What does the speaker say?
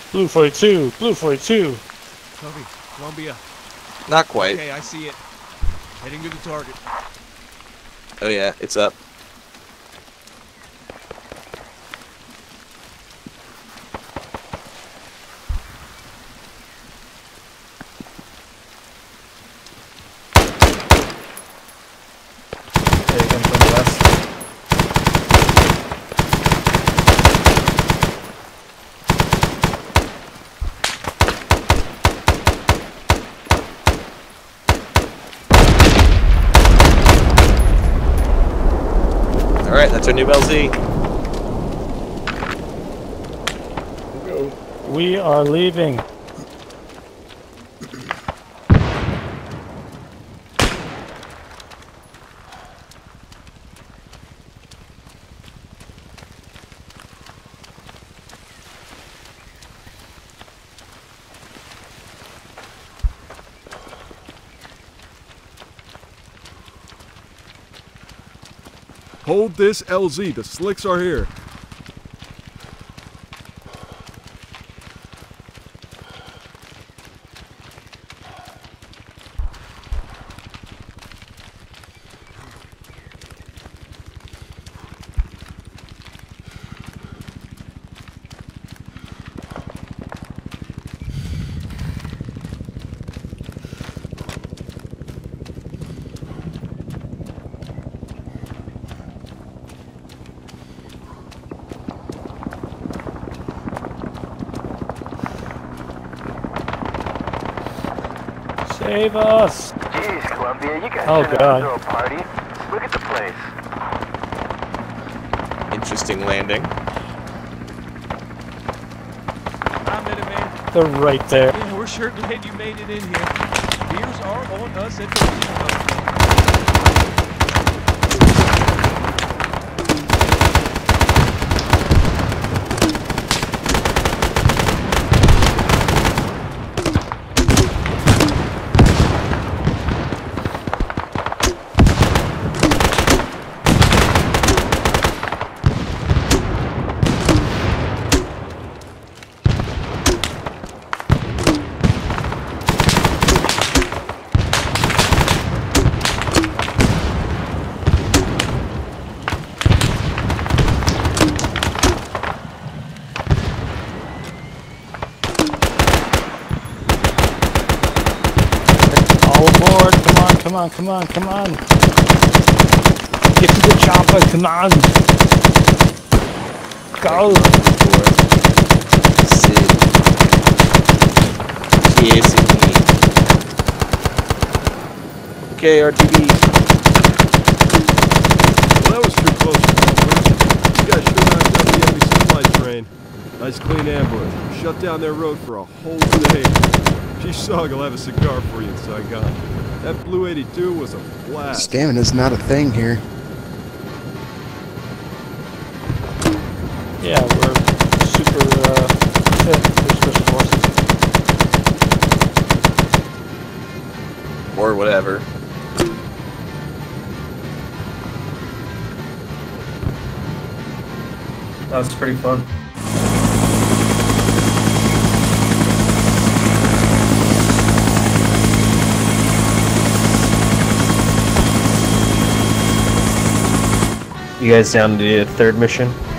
Blue 42, Blue 42. Copy. Columbia. Not quite. Okay, I see it. Heading to the target. Oh yeah, it's up. Taken from the west. Alright, that's our new LZ. We are leaving. Hold this LZ, the slicks are here. Save us! Jeez, Columbia, you guys Oh, turned out God. to throw a party. Look at the place. Interesting landing. I'm in it, man. They're right there. Yeah, we're sure glad you made it in here. Beers are on us at the window. All aboard! Come on, come on, come on, come on! Get to the chopper, come on! Go! Sid. Kissing me. Okay, RTB. Well, that was too close to comfort. You guys sure knocked out the enemy supply train. Nice clean ambush. Shut down their road for a whole day. S.O.G will have a cigar for you in Saigon. That Blue 82 was a blast. Stamina's not a thing here. Yeah, we're super fit for special forces. Or whatever. That was pretty fun. You guys down to the third mission?